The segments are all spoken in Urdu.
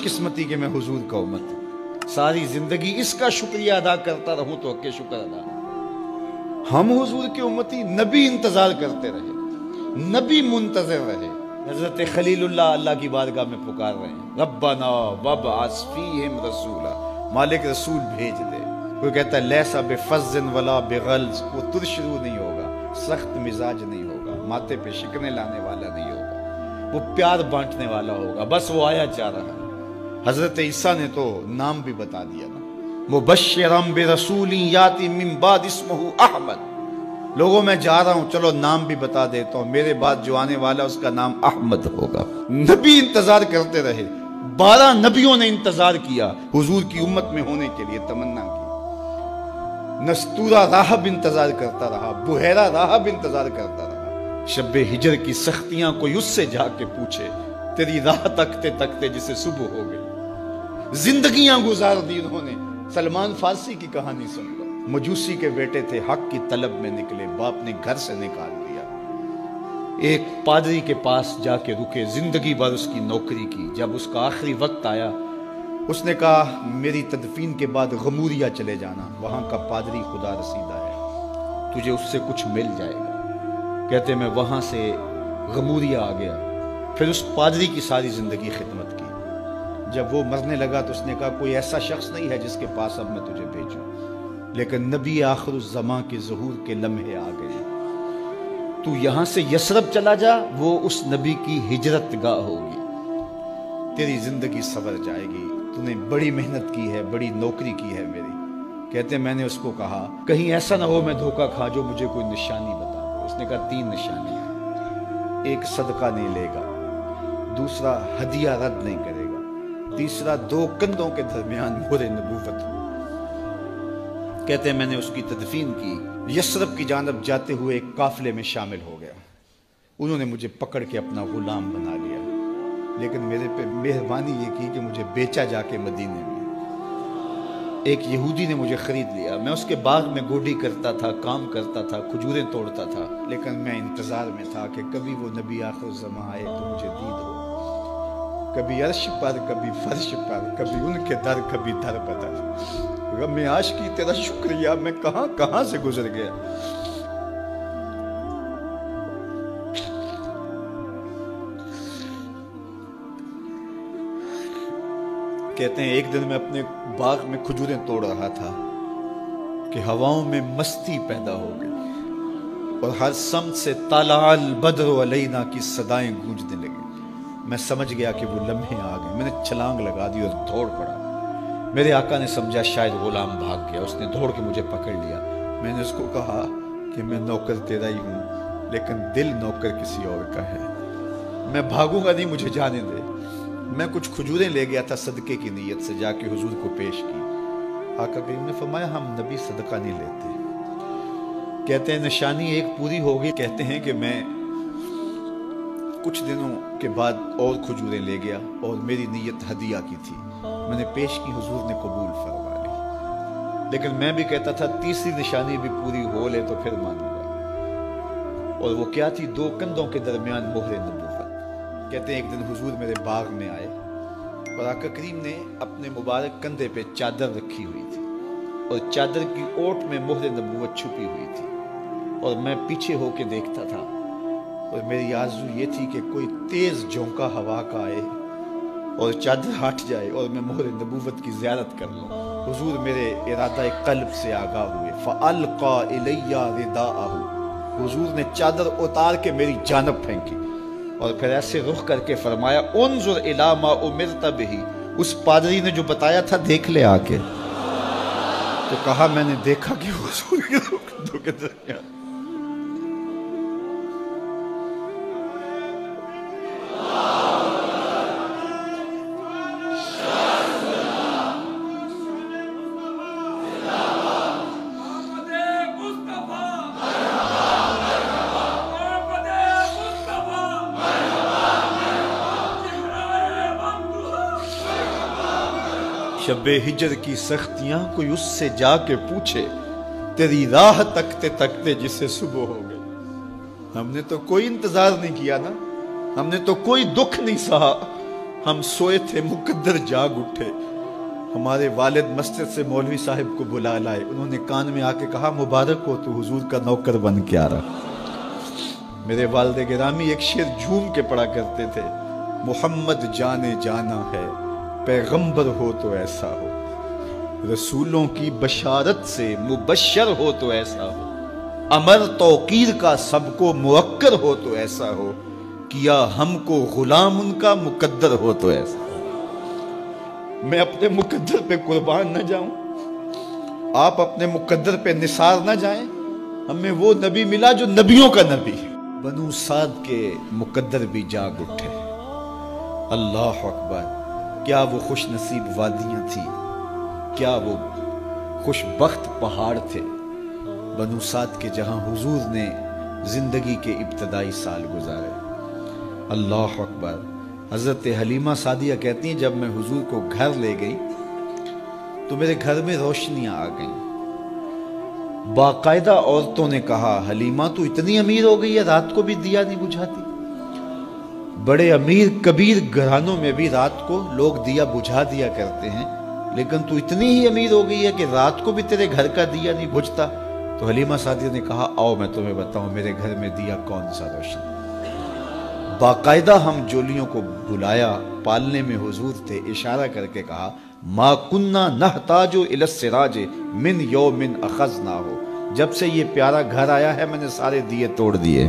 قسمتی کہ میں حضور کا امت ہوں، ساری زندگی اس کا شکریہ ادا کرتا رہوں تو حق شکر ادا۔ ہم حضور کے امتی، نبی انتظار کرتے رہے، نبی منتظر رہے۔ حضرت خلیل اللہ کی بارگاہ میں پکار رہے ہیں، ربنا وابعث فیہم رسولا، مالک رسول بھیج دے۔ کوئی کہتا ہے لیسا بفظ ولا بغلظ، وہ ترشرو نہیں ہوگا، سخت مزاج نہیں ہوگا، ماتھے پہ شکنے لانے والا نہیں ہوگا، وہ پیار بانٹنے والا ہوگا، بس وہ آیا چاہ رہا ہے۔ حضرت عیسیٰ نے تو نام بھی بتا دیا نا، مبشرم برسول یاتی من بعد اسمہ احمد، لوگوں میں جا رہا ہوں، چلو نام بھی بتا دیتا ہوں، میرے بعد جو آنے والا اس کا نام احمد ہوگا۔ نبی انتظار کرتے رہے، 12 نبیوں نے انتظار کیا حضور کی امت میں ہونے کے لیے، تمنا کی۔ نستورہ راہب انتظار کرتا رہا، بحیرہ راہب انتظار کرتا رہا۔ شب ہجر کی سختیاں کوئی اس سے جا کے پوچھے، تیری راہ تکتے تکتے جسے صبح ہو گئی۔ زندگیاں گزار دی انہوں نے۔ سلمان فارسی کی کہانی سن لو، مجوسی کے بیٹے تھے، حق کی طلب میں نکلے، باپ نے گھر سے نکال دیا، ایک پادری کے پاس جا کے رکے، زندگی بھر اس کی نوکری کی۔ جب اس کا آخری وقت آیا، اس نے کہا میری تدفین کے بعد غموریا چلے جانا، وہاں کا پادری خدا رسیدہ ہے، تجھے اس سے کچھ مل جائے گا۔ کہتے میں وہاں سے غموریا آ گیا، پھر اس پادری کی ساری زندگی خدمت کی۔ جب وہ مرنے لگا تو اس نے کہا کوئی ایسا شخص نہیں ہے جس کے پاس اب میں تجھے بھیجوں، لیکن نبی آخر الزمان کے ظہور کے لمحے آ گئے، تو یہاں سے یثرب چلا جا، وہ اس نبی کی ہجرت گاہ ہوگی، تیری زندگی سنور جائے گی، تو نے بڑی محنت کی ہے، بڑی نوکری کی ہے میری۔ کہتے میں نے اس کو کہا کہیں ایسا نہ ہو میں دھوکہ کھا جو مجھے کوئی نشانی بتا دے۔ اس نے کہا 3 نشانیاں، ایک صدقہ نہیں لے گا، دوسرا ہدیہ رد نہیں کرے گا، تیسرا 2 کندھوں کے درمیان مہر نبوت ہو۔ کہتے ہیں میں نے اس کی تدفین کی، یثرب کی جانب جاتے ہوئے ایک قافلے میں شامل ہو گیا، انہوں نے مجھے پکڑ کے اپنا غلام بنا لیا، لیکن میرے پہ مہربانی یہ کی کہ مجھے بیچا جا کے مدینے میں۔ ایک یہودی نے مجھے خرید لیا، میں اس کے باغ میں گوڈی کرتا تھا، کام کرتا تھا، کھجوریں توڑتا تھا، لیکن میں انتظار میں تھا کہ کبھی وہ نبی آخر الزمان آئے تو مجھے دید ہو، کبھی عرش پر، کبھی فرش پر، کبھی ان کے در، کبھی در بدر۔ غم عاشقی تیرا شکریہ، میں کہاں کہاں سے گزر گیا۔ کہتے ہیں ایک دن میں اپنے باغ میں کھجوریں توڑ رہا تھا کہ ہواؤں میں مستی پیدا ہو گئی اور ہر سمت سے طلع البدر علینا کی صدائیں گونجنے لگی۔ میں سمجھ گیا کہ وہ لمحے آ گئے، میں نے چھلانگ لگا دی اور دوڑ پڑا۔ میرے آقا نے سمجھا شاید غلام بھاگ گیا، اس نے دوڑ کے مجھے پکڑ لیا۔ میں نے اس کو کہا کہ میں نوکر تیرا ہی ہوں، لیکن دل نوکر کسی اور کا ہے، میں بھاگوں گا نہیں، مجھے جانے دے۔ میں کچھ کھجوریں لے گیا تھا صدقے کی نیت سے، جا کے حضور کو پیش کی۔ آقا کریم نے فرمایا ہم نبی صدقہ نہیں لیتے۔ کہتے ہیں نشانی ایک پوری ہو گئی، کہتے ہیں کہ میں کچھ دنوں کے بعد اور کھجوریں لے گیا اور میری نیت ہدیہ کی تھی، میں نے پیش کی، حضور نے قبول فرما لی۔ لیکن میں بھی کہتا تھا تیسری نشانی بھی پوری ہو لے تو پھر مانوں گا، اور وہ کیا تھی؟ 2 کندھوں کے درمیان مہر نبوت۔ کہتے ہیں ایک دن حضور میرے باغ میں آئے اور آقا کریم نے اپنے مبارک کندھے پہ چادر رکھی ہوئی تھی اور چادر کی اوٹ میں مہر نبوت چھپی ہوئی تھی، اور میں پیچھے ہو کے دیکھتا تھا، اور میری آرزو یہ تھی کہ کوئی تیز جھونکا ہوا کا آئے اور چادر ہٹ جائے اور میں مہر نبوت کی زیارت کر لوں۔ حضور میرے ارادہ قلب سے آگاہ ہوئے، فَأَلْقَى إِلَيَّ رِدَاءَهُ، حضور نے چادر اتار کے میری جانب پھینکی اور پھر ایسے رخ کر کے فرمایا انظر الی ما امرت بہ، اس پادری نے جو بتایا تھا دیکھ لے آ کے۔ تو کہا میں نے دیکھا کہ حضور کے کندھوں کے درمیان شب ہجر کی سختیاں کوئی اس سے جا کے پوچھے، تیری راہ تکتے تکتے جسے صبح ہو گئی۔ ہم نے تو کوئی انتظار نہیں کیا نا، ہم نے تو کوئی دکھ نہیں سہا، ہم سوئے تھے مقدر جاگ اٹھے. ہمارے والد مسجد سے مولوی صاحب کو بلا لائے. انہوں نے کان میں آ کے کہا مبارک ہو تو حضور کا نوکر بن کے آ رہا. میرے والد گرامی ایک شعر جھوم کے پڑھا کرتے تھے, محمد جانے جانا ہے پیغمبر ہو تو ایسا ہو, رسولوں کی بشارت سے مبشر ہو تو ایسا ہو, امر توقیر کا سب کو موکر ہو تو ایسا ہو, کیا ہم کو غلام ان کا مقدر ہو تو ایسا ہو. میں اپنے مقدر پہ قربان نہ جاؤں, آپ اپنے مقدر پہ نثار نہ جائیں. ہمیں وہ نبی ملا جو نبیوں کا نبی. بنو سعد کے مقدر بھی جاگ اٹھے. اللہ اکبر, کیا وہ خوش نصیب وادیاں تھیں, کیا وہ خوش بخت پہاڑ تھے بنو سعد کے, جہاں حضور نے زندگی کے ابتدائی سال گزارے. اللہ اکبر. حضرت حلیمہ سعدیہ کہتی ہیں جب میں حضور کو گھر لے گئی تو میرے گھر میں روشنیاں آ گئیں. باقاعدہ عورتوں نے کہا حلیمہ تو اتنی امیر ہو گئی ہے رات کو بھی دیا نہیں بجھاتی. بڑے امیر کبیر گھرانوں میں بھی رات کو لوگ دیا بجھا دیا کرتے ہیں, لیکن تو اتنی ہی امیر ہو گئی ہے کہ رات کو بھی تیرے گھر کا دیا نہیں بجھتا. تو حلیمہ سعدیہ نے کہا آؤ میں تمہیں بتاؤں میرے گھر میں دیا کون سا روشن. باقاعدہ ہم جولیوں کو بلایا, پالنے میں حضور تھے, اشارہ کر کے کہا ما کننا نحتاج الی السراج من یوم اخذناہ, جب سے یہ پیارا گھر آیا ہے میں نے سارے دیے توڑ دیے.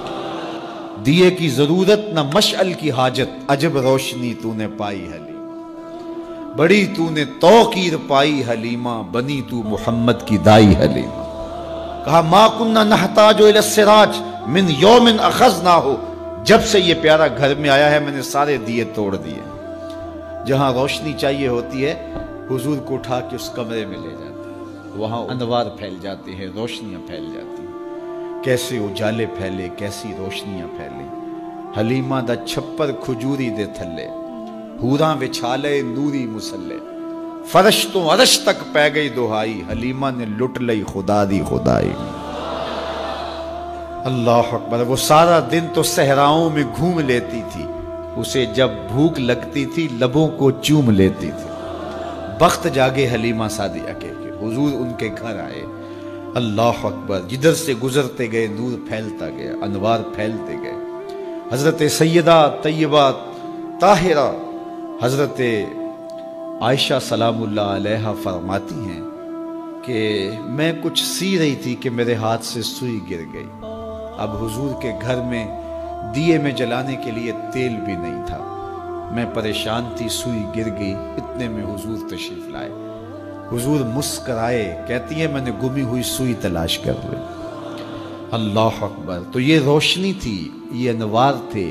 دیے کی ضرورت نہ مشعل کی حاجت, عجب روشنی تو نے پائی حلیمہ, بڑی تو نے توقیر پائی حلیمہ, بنی تو محمد کی دائی حلیمہ. کہا ما کننا نحتاج الی السراج من یوم اخذناہ, جب سے یہ پیارا گھر میں آیا ہے میں نے سارے دیے توڑ دیے. جہاں روشنی چاہیے ہوتی ہے حضور کو اٹھا کے اس کمرے میں لے جاتے ہیں, وہاں انوار پھیل جاتے ہیں, روشنیاں پھیل جاتی ہیں. کیسے اجالے پھیلے, کیسی روشنیاں پھیلیں. حلیمہ دا چھپر کھجوری دے تھلے, حوراں وچھالے نوری مسلے, فرش تو عرش تک پہ گئی دہائی, حلیمہ نے لٹ لئی خدا دی خدائی. اللہ اکبر. وہ سارا دن تو صحراؤں میں گھوم لیتی تھی, اسے جب بھوک لگتی تھی لبوں کو چوم لیتی تھی. بخت جاگے حلیمہ سعدیہ کے حضور ان کے گھر آئے. اللہ اکبر. جدھر سے گزرتے گئے نور پھیلتا گیا, انوار پھیلتے گئے. حضرت سیدہ طیبہ طاہرہ حضرت عائشہ سلام اللہ علیہا فرماتی ہیں کہ میں کچھ سی رہی تھی کہ میرے ہاتھ سے سوئی گر گئی. اب حضور کے گھر میں دیے میں جلانے کے لیے تیل بھی نہیں تھا. میں پریشان تھی, سوئی گر گئی. اتنے میں حضور تشریف لائے. حضور مسکرائے, کہتی ہے میں نے گمی ہوئی سوئی تلاش کر لی. اللہ اکبر. تو یہ روشنی تھی, یہ انوار تھے.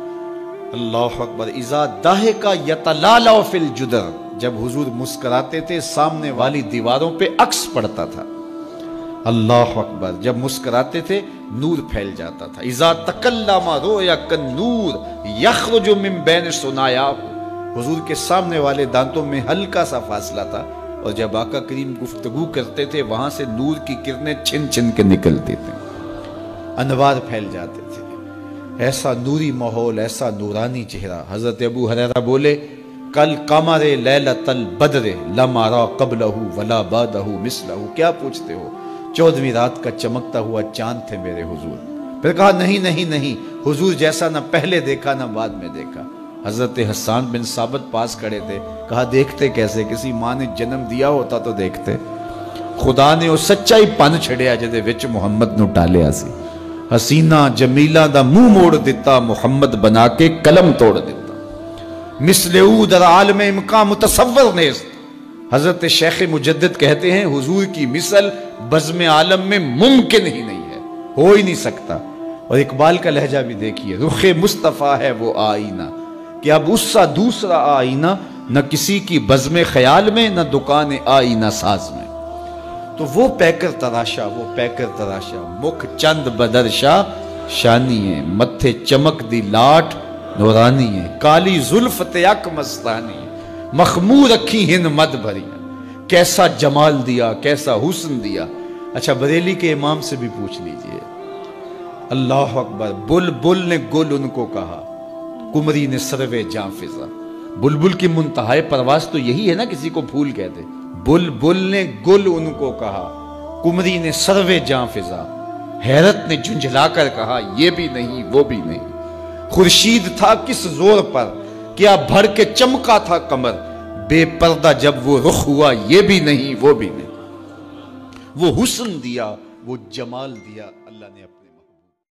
اللہ اکبر. اذا ضحک یتلالع فی الجدر, جب حضور مسکراتے تھے سامنے والی دیواروں پہ عکس پڑتا تھا. اللہ اکبر. جب مسکراتے تھے نور پھیل جاتا تھا. اذا تکلم رؤیا کالنور یخرج من بین ثنایاہ, حضور کے سامنے والے دانتوں میں ہلکا سا فاصلہ تھا, اور جب آقا کریم گفتگو کرتے تھے وہاں سے نور کی کرنیں چھن چھن کے نکلتی تھیں, انوار پھیل جاتے تھے. ایسا نوری ماحول, ایسا نورانی چہرہ. حضرت ابو ہریرہ بولے کل قمر لیلۃ البدر لم ارى قبلہ ولا بعدہ مثلہ. کیا پوچھتے ہو, 14ویں رات کا چمکتا ہوا چاند تھے میرے حضور. پھر کہا نہیں نہیں نہیں, حضور جیسا نہ پہلے دیکھا نہ بعد میں دیکھا. حضرت حسان بن ثابت پاس کھڑے تھے. کہا دیکھتے کیسے, کسی ماں نے جنم دیا ہوتا تو دیکھتے. خدا نے وہ سچائی پن چھڑیا جدے وچ محمد نو ٹالیا سی. حسینہ جمیلہ دا منہ موڑ دیتا, محمد بنا کے قلم توڑ دیتا. مثل او در عالم امکان متصور نیست. حضرت شیخ مجدد کہتے ہیں حضور کی مثل بزم عالم میں ممکن ہی نہیں ہے, ہو ہی نہیں سکتا. اور اقبال کا لہجہ بھی دیکھیے, رخ مصطفیٰ ہے وہ آئینہ کہ اب اس سا دوسرا آئینہ, نہ کسی کی بزم خیال میں نہ دکان آئینہ ساز میں. تو وہ پیکر تراشا, وہ پیکر تراشا, مکھ چند بدرشا شانی ہے, متھے چمک دی لاٹ نورانی ہے, کالی زلف تیک مستانی ہے, مخمور رکھی ہن مد بھری. کیسا جمال دیا, کیسا حسن دیا. اچھا بریلی کے امام سے بھی پوچھ لیجئے. اللہ اکبر. بل بل نے گل ان کو کہا, کمری نے سروے جاں فضا. بلبل کی منتہائے پرواز تو یہی ہے نا، کسی کو پھول کہتے۔ بلبل نے گل ان کو کہا، کمری نے سروے جاں فضا، حیرت نے جھنجھلا کر کہا یہ بھی نہیں وہ بھی نہیں۔ خورشید تھا کس زور پر، کیا بھر کے چمکا تھا قمر، بے پردہ جب وہ رخ ہوا یہ بھی نہیں وہ بھی نہیں۔ وہ حسن دیا، وہ جمال دیا اللہ نے اپنا۔